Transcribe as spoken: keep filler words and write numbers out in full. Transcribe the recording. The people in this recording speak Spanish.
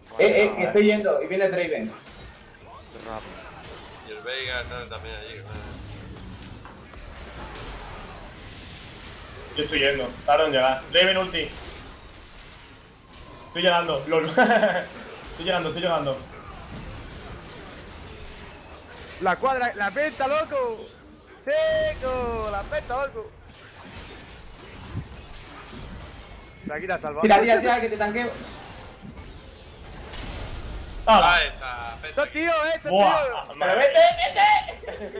Eh, eh, que estoy yendo y viene Draven. Rápido. Y el Veigar está también allí. Yo estoy yendo, tardo en llegar. Draven ulti. Estoy llegando, lol. Estoy llegando, estoy llegando. La cuadra, la penta, loco. Chico, la penta, loco. De aquí te has salvado. Tira, tira, tira, que te tanqueo. ¡Ah! Ah, esa. ¡Son tío, eh! ¡Son ¡Buah! tío! Pero vete, vete.